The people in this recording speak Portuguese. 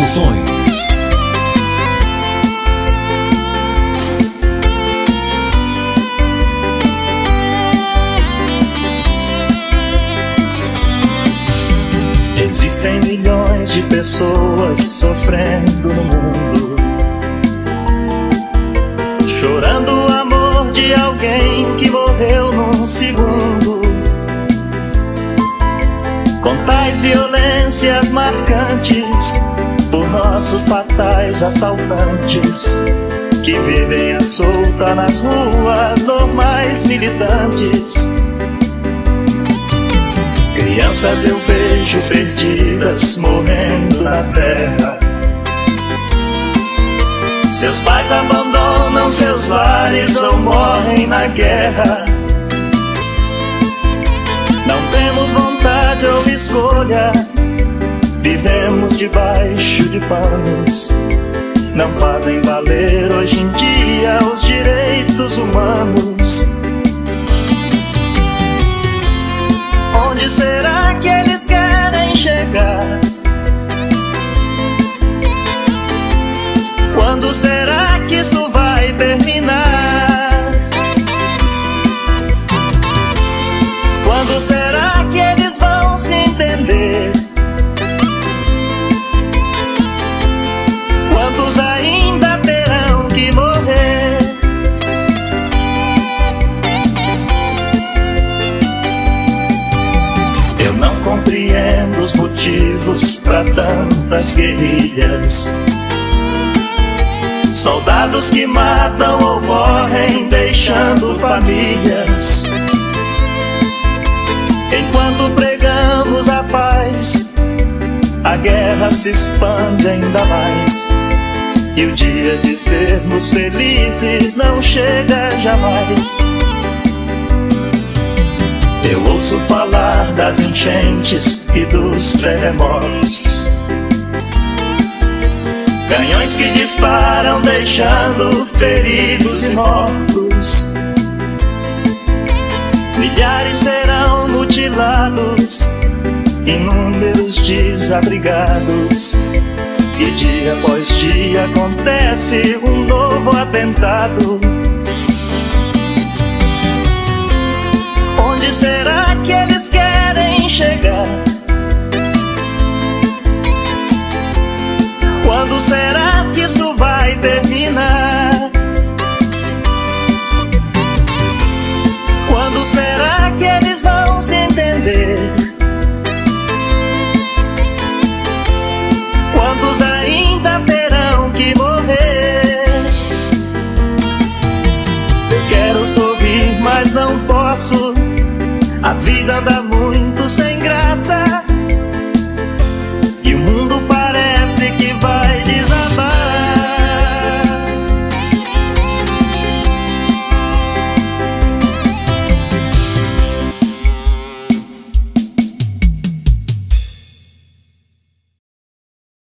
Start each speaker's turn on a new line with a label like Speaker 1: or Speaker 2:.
Speaker 1: Produções.
Speaker 2: Existem milhões de pessoas sofrendo no mundo, chorando o amor de alguém que morreu num segundo. Com tais violências marcantes por nossos fatais assaltantes, que vivem à solta nas ruas normais militantes. Crianças eu vejo perdidas morrendo na terra. Seus pais abandonam seus lares ou morrem na guerra. Não temos vontade ou escolha, vivemos debaixo de panos. Não fazem valer hoje em dia os direitos humanos. Onde será que eles querem chegar? Quando será que isso vai terminar? Quando será que eles vão se entender? Quantos ainda terão que morrer? Eu não compreendo os motivos para tantas guerrilhas. Soldados que matam ou morrem deixando famílias. Enquanto pregamos a paz, a guerra se expande ainda mais. E o dia de sermos felizes não chega jamais. Eu ouço falar das enchentes e dos terremotos, canhões que disparam deixando feridos e mortos. Milhares serão mutilados, inúmeros desabrigados. E dia após dia acontece um novo atentado. Onde será que eles querem chegar? Quando será que isso vai terminar? Quando será que eles vão se entender? Quantos ainda terão que morrer? Quero sorrir, mas não posso. A vida anda muito sem graça.